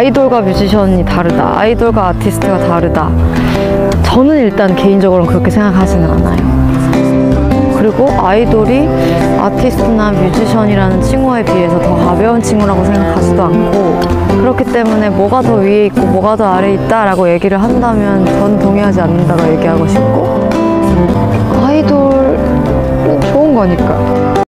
아이돌과 뮤지션이 다르다, 아이돌과 아티스트가 다르다. 저는 일단 개인적으로는 그렇게 생각하지는 않아요. 그리고 아이돌이 아티스트나 뮤지션이라는 칭호에 비해서 더 가벼운 칭호라고 생각하지도 않고, 그렇기 때문에 뭐가 더 위에 있고 뭐가 더 아래에 있다라고 얘기를 한다면 전 동의하지 않는다고 얘기하고 싶고, 아이돌은 좋은 거니까.